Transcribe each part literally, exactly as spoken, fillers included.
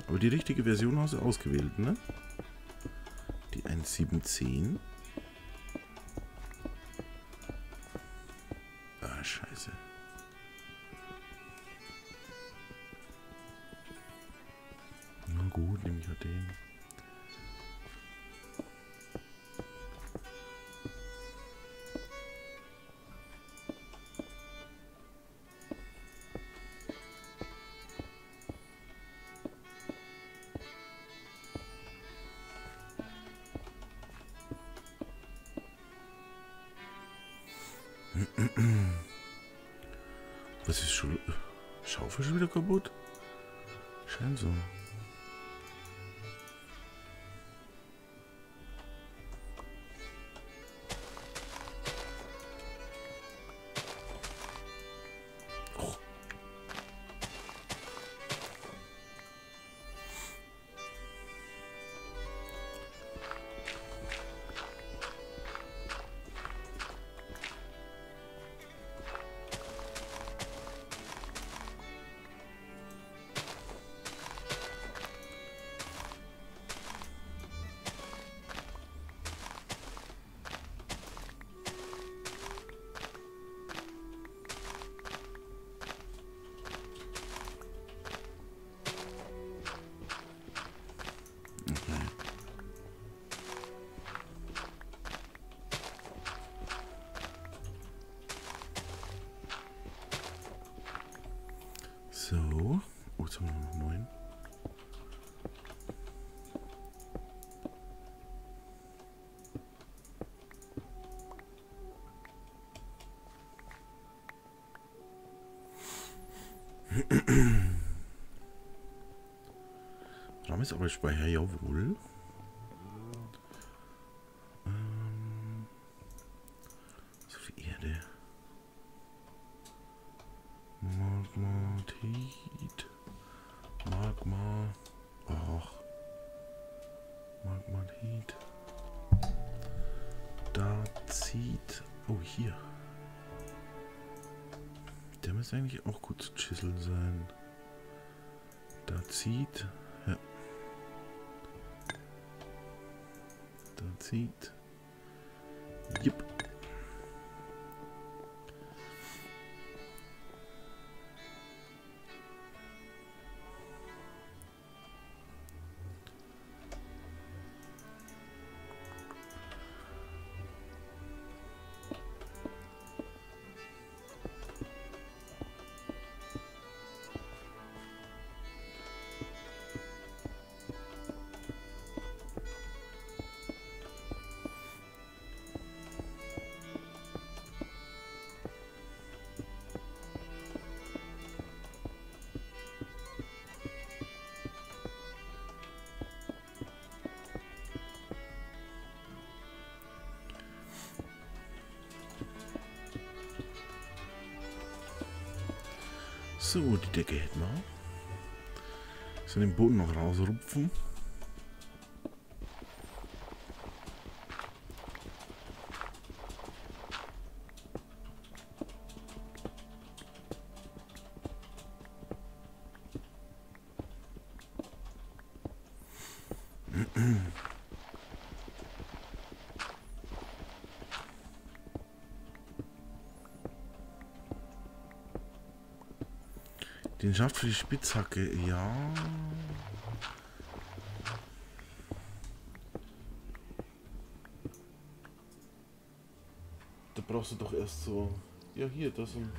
Aber die richtige Version hast du ausgewählt, ne? Die eins sieben zehn. Ah, scheiße. Na gut, nehme ich halt den. Was ist schon... Schaufel schon wieder kaputt? Scheint so. Oh. So. Oh, jetzt haben wir noch neun. RAM ist aber Speicher, jawohl. Ähm, so viel Erde. Magmatit. Magma. Ach. Magmatit. Da zieht. Oh, hier. Der müsste eigentlich auch gut zu chiseln sein. Da zieht. Ja. Da zieht. Jupp. So, die Decke hätten wir. So, den Boden noch rausrupfen. Den Schaft für die Spitzhacke, ja. Da brauchst du doch erst so... Ja, hier, das ein...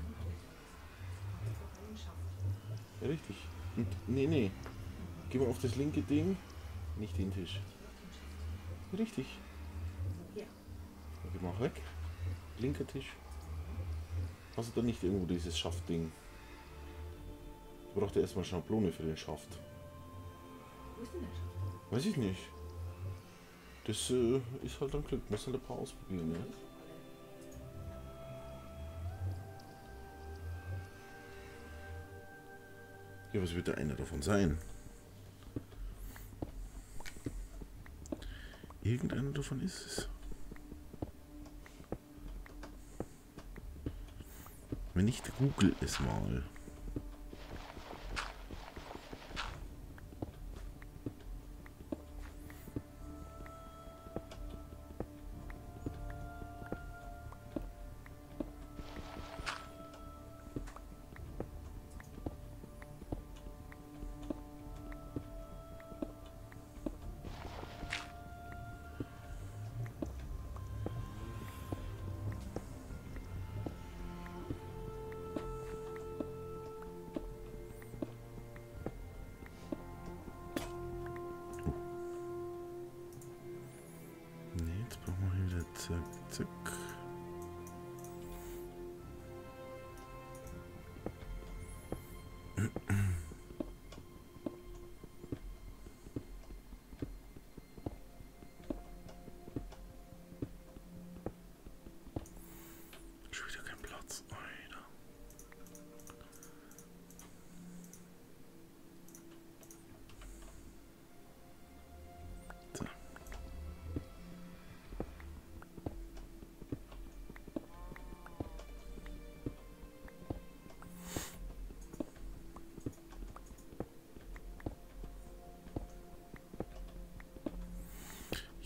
Ja, richtig. Und, nee, nee. Geh mal auf das linke Ding. Nicht den Tisch. Richtig. Ja. Dann geh mal weg. Linker Tisch. Hast du da nicht irgendwo dieses Schaftding? Du brauchst ja erstmal Schablone für den Schaft. Wo ist denn der Schaft? Weiß ich nicht. Das äh, ist halt ein Glück. Muss halt ein paar ausprobieren, ja. Ja, was wird da einer davon sein? Irgendeiner davon ist es. Wenn nicht, google es mal.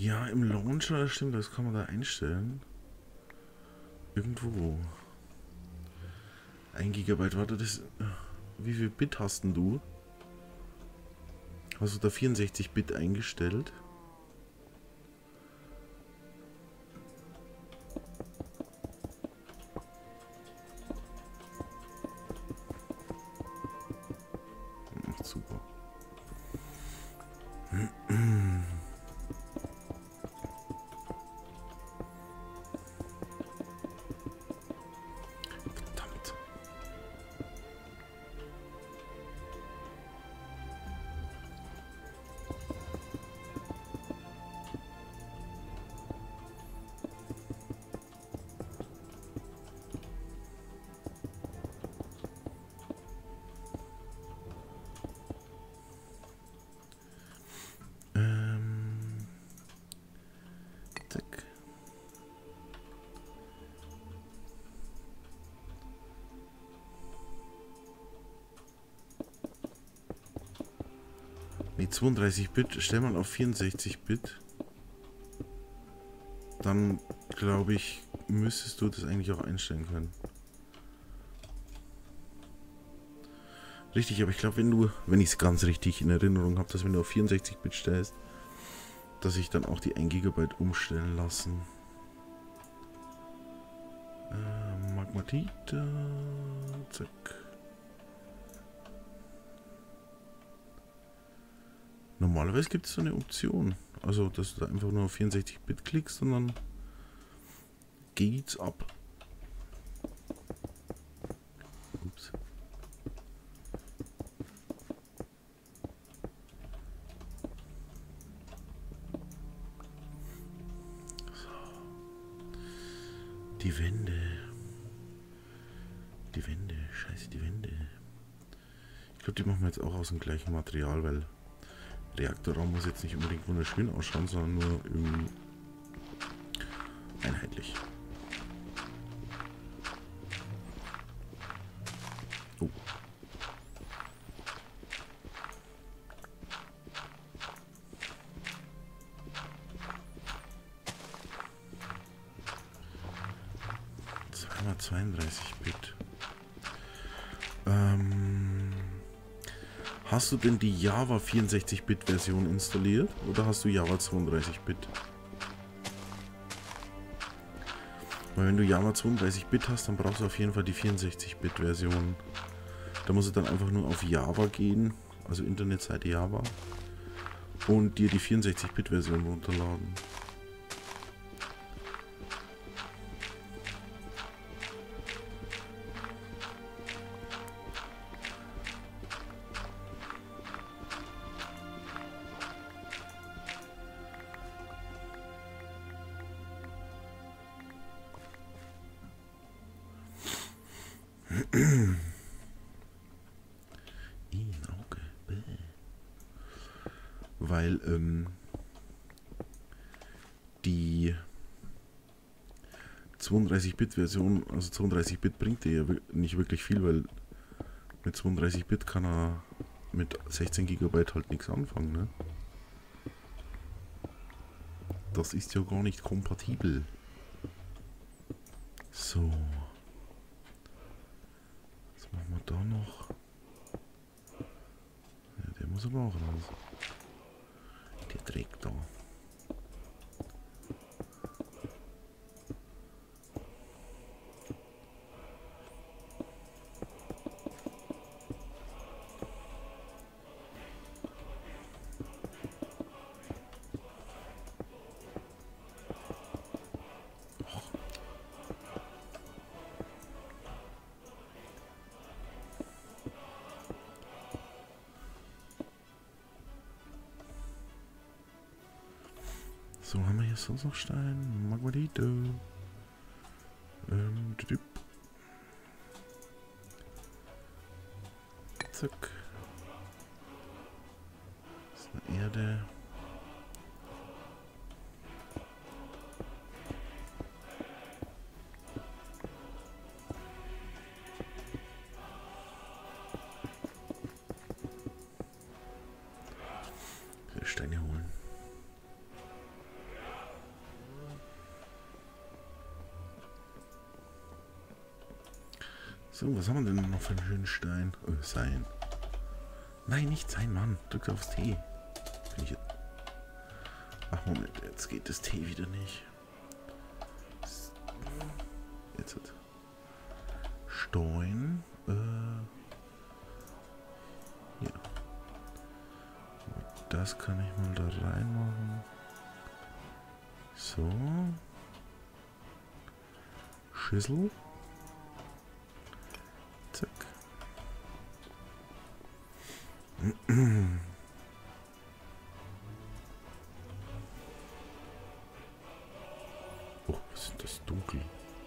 Ja, im Launcher, das stimmt, das kann man da einstellen. Irgendwo. ein Gigabyte, warte, das... Wie viel Bit hast denn du? Hast du da vierundsechzig Bit eingestellt? Ach, super. Verdammt. Ähm. Zack. Nee, zweiunddreißig Bit. Stell mal auf vierundsechzig Bit. Dann, glaube ich, müsstest du das eigentlich auch einstellen können. Richtig, aber ich glaube, wenn du, wenn ich es ganz richtig in Erinnerung habe, dass wenn du auf vierundsechzig Bit stellst, dass ich dann auch die ein Gigabyte umstellen lassen. Äh, Magmatite. Zack. Normalerweise gibt es so eine Option. Also, dass du da einfach nur auf vierundsechzig Bit klickst und dann geht's ab. Ups. Die Wände. Die Wände. Scheiße, die Wände. Ich glaube, die machen wir jetzt auch aus dem gleichen Material, weil Reaktorraum muss jetzt nicht unbedingt wunderschön ausschauen, sondern nur irgendwie einheitlich. Oh. zweihundertzweiunddreißig Bit. Ähm, hast du denn die Java vierundsechzig Bit Version installiert oder hast du Java zweiunddreißig Bit? Weil wenn du Java zweiunddreißig Bit hast, dann brauchst du auf jeden Fall die vierundsechzig Bit Version. Da musst du dann einfach nur auf Java gehen, also Internetseite Java, und dir die vierundsechzig Bit Version runterladen. Weil ähm, die zweiunddreißig Bit Version, also zweiunddreißig Bit bringt dir ja nicht wirklich viel, weil mit zweiunddreißig Bit kann er mit sechzehn Gigabyte halt nichts anfangen, ne? Das ist ja gar nicht kompatibel. So. Was machen wir da noch? Ja, der muss aber auch raus. Der trägt da. So, haben wir hier sonst noch Stein? Magmatite. Ähm, düdüp. Zack. Das ist eine Erde. Steine holen. So, was haben wir denn noch für einen schönen Stein? Oh, sein. Nein, nicht sein, Mann. Drück aufs T. Bin ich jetzt... Ach, Moment, jetzt geht das T wieder nicht. Jetzt hat... Stein. Äh... Ja. Das kann ich mal da reinmachen. So. Schüssel. Zack. Oh, was ist das dunkel?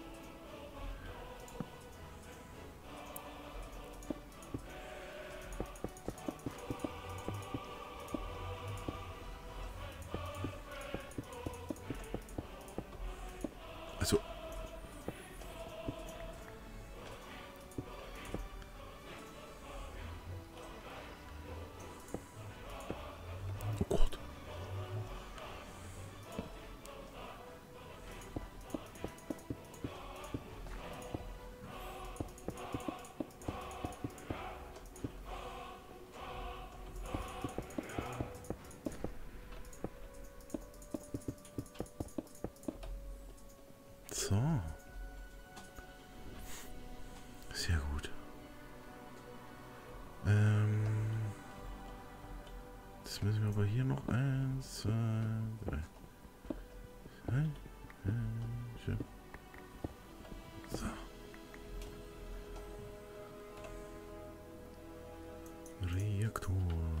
Also. Oh Gott. So. Sehr gut. Ähm. Jetzt müssen wir aber hier noch eins, zwei, drei. Zwei, drei, vier. So. Reaktor.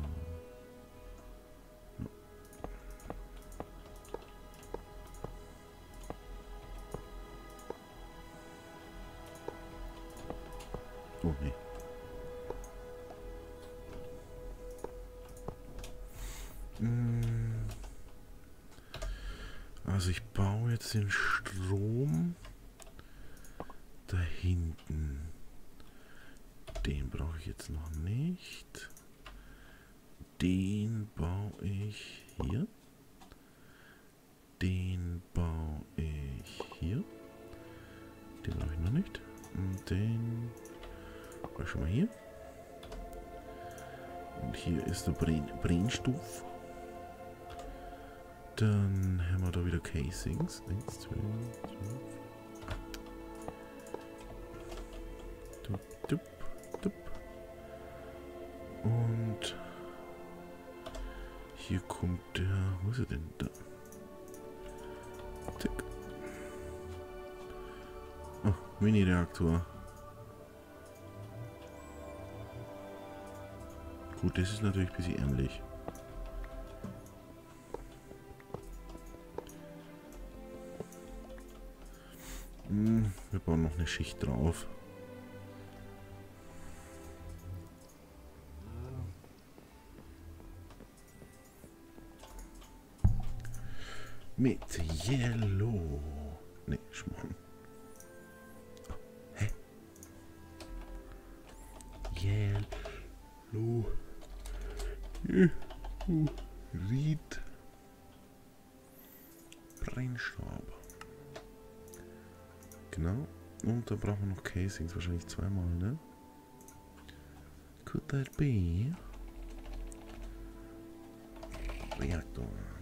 Oh nee. Also ich baue jetzt den Strom da hinten. Den brauche ich jetzt noch nicht. Den baue ich hier. Den baue ich hier. Den brauche ich noch nicht. Und den baue ich schon mal hier. Und hier ist der Brenn Brennstoff. Dann haben wir da wieder Casings. Eins, zwei, zwei. Dup, dup, dup. Und hier kommt der. Wo ist er denn da? Tick. Oh, Mini-Reaktor. Gut, das ist natürlich ein bisschen ähnlich. Hm, wir bauen noch eine Schicht drauf. Mit Yellow. Ne, Schmarrn. Oh, hä? Yellow. Ried. Brennstab. Genau. Und da brauchen wir noch Casings. Wahrscheinlich zweimal, ne? Could that be? Reaktor.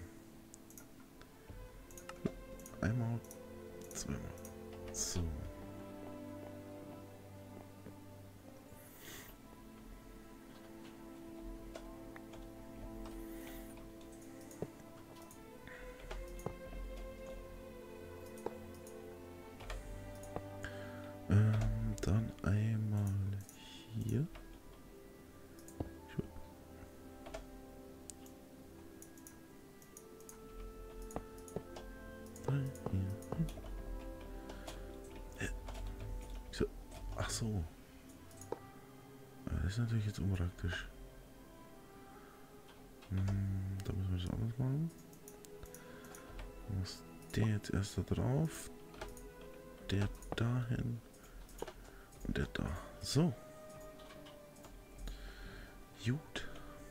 Einmal, zweimal. So. Ähm, dann einmal hier. Ach so. Das ist natürlich jetzt unpraktisch. Hm, da müssen wir das anders machen. Muss der jetzt erst da drauf. Der dahin. Und der da. So. Gut.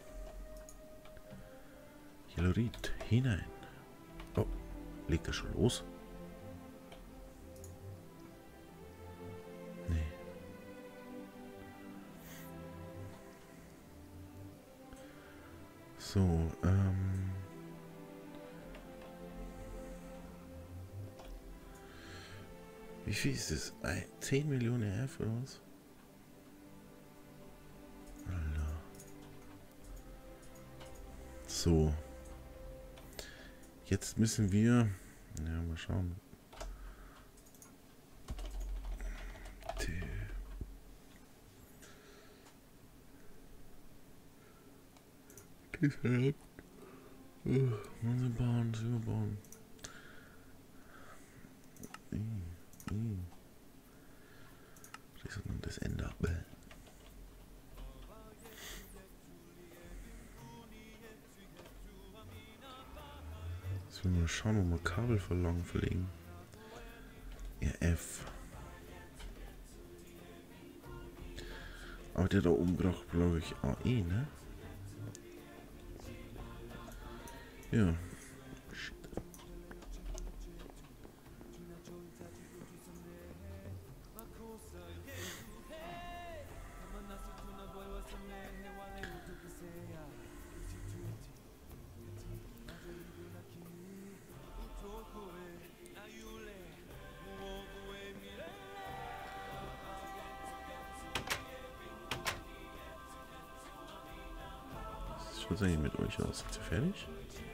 Hyalurid hinein. Oh, legt er schon los? Nee. So, ähm... wie viel ist das? zehn Millionen F oder was? Alter. So. Jetzt müssen wir... Ja, mal schauen. Die... Uh, sie bauen, sie überbauen. Das Ende. Jetzt will mal schauen, ob wir Kabel verlangen verlegen. Ja, F. Aber der da oben braucht, glaube ich, A E, ne? Ja. Shit. Was ist eigentlich mit euch aus? Seid ihr fertig?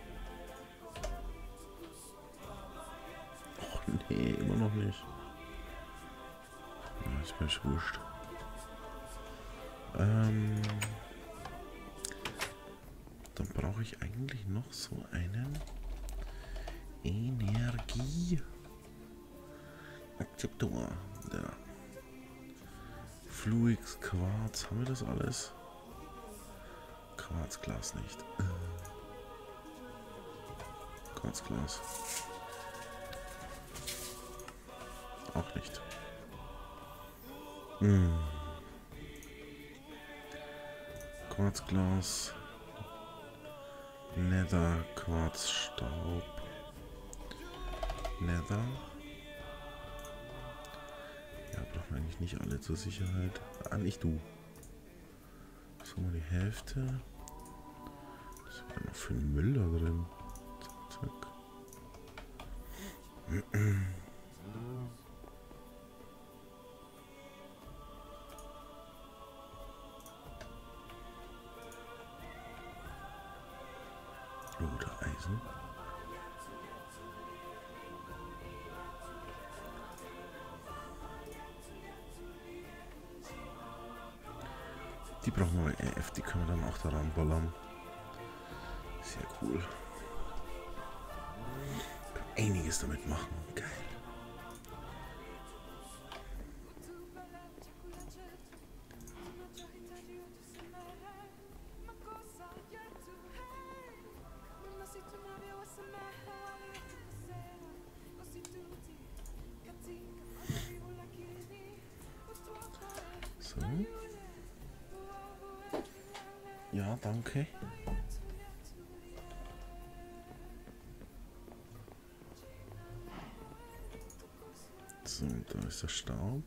Och nee, immer noch nicht. Ja, ist mir schon wurscht. Ähm, dann brauche ich eigentlich noch so einen Energieakzeptor. Der Fluix, Quarz, haben wir das alles? Quarzglas nicht. Quarzglas. Auch nicht. Hm. Quarzglas. Nether, Quarzstaub. Nether. Ja, brauchen wir eigentlich nicht alle zur Sicherheit. Ah, nicht du. So, mal die Hälfte. Was ist denn noch für ein Müll da drin? Zack, zack. Oder Eisen. Die brauchen wir bei R F, die können wir dann auch daran ballern. Sehr cool. Kann einiges damit machen. Geil. So. Ja, danke. So, da ist der Staub.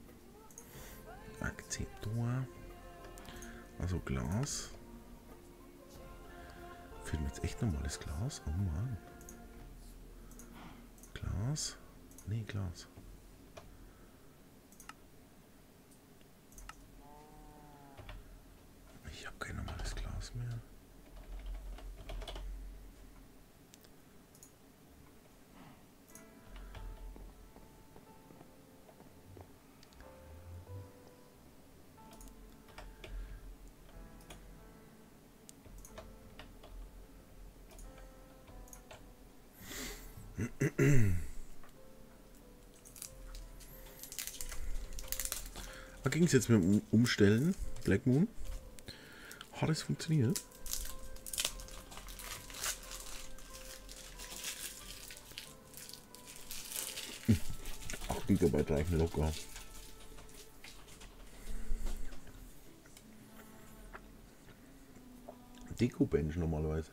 Akzeptor. Also Glas. Fehlt mir jetzt echt normales Glas? Oh Mann. Glas? Nee, Glas. Ich habe kein normales Glas mehr. Ging es jetzt mit dem Umstellen? Black Moon? Hat es funktioniert? acht Gigabyte reichen locker. Deko-Bench normalerweise.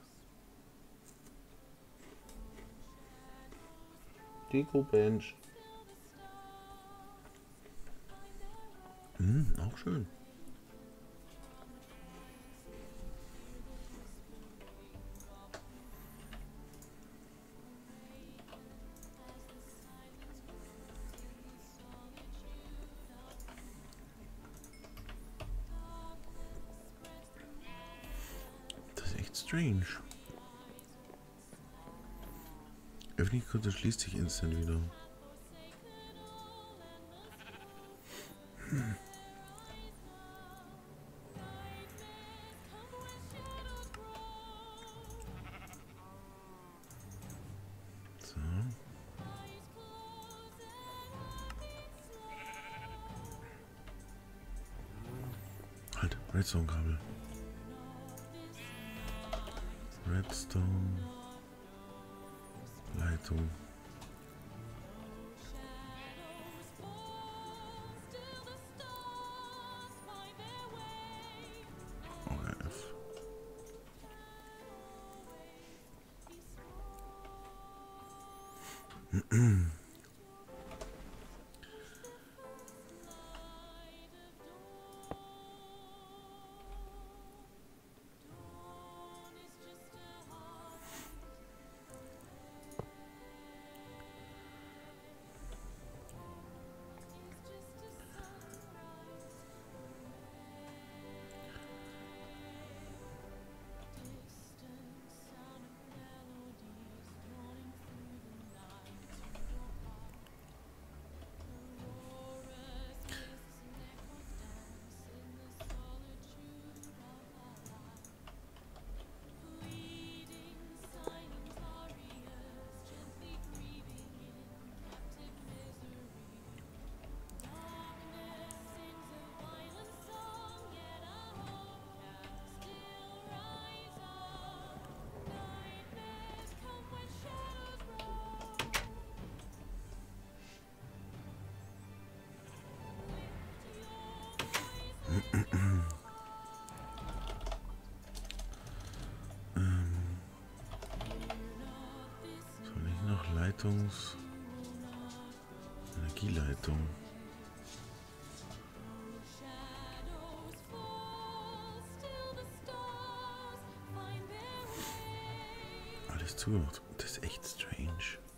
Deko-Bench. Hm, auch schön. strange. Öffentlich schließt sich instant wieder. Hm. So. Halt, Redstone-Kabel. Redstone. Leitung. O R F. ähm, soll ich noch Leitungs... Energieleitung? Alles zugemacht. Das ist echt strange.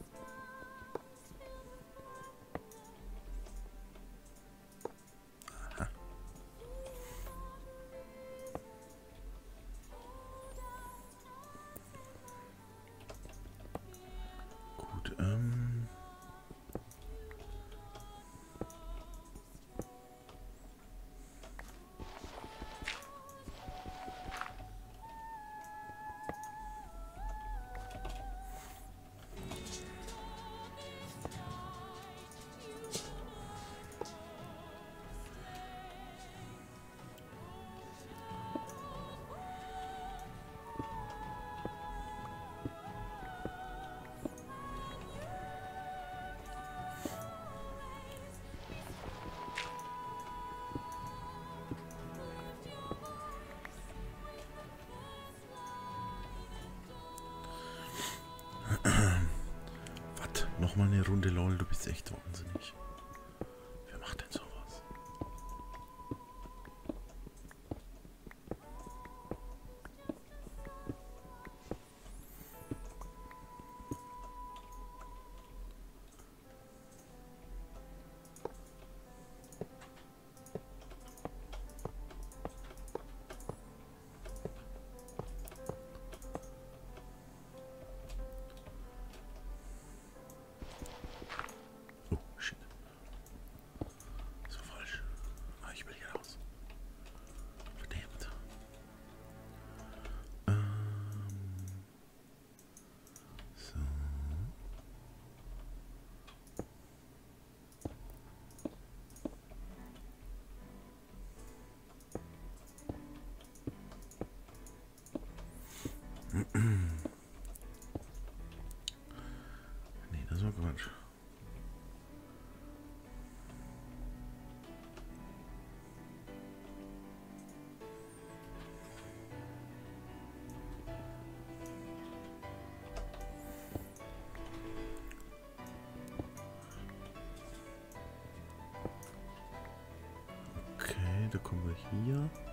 Nochmal eine Runde LOL, du bist echt wahnsinnig. Wer macht denn sowas? Nee, das war Quatsch. Okay, da kommen wir hier.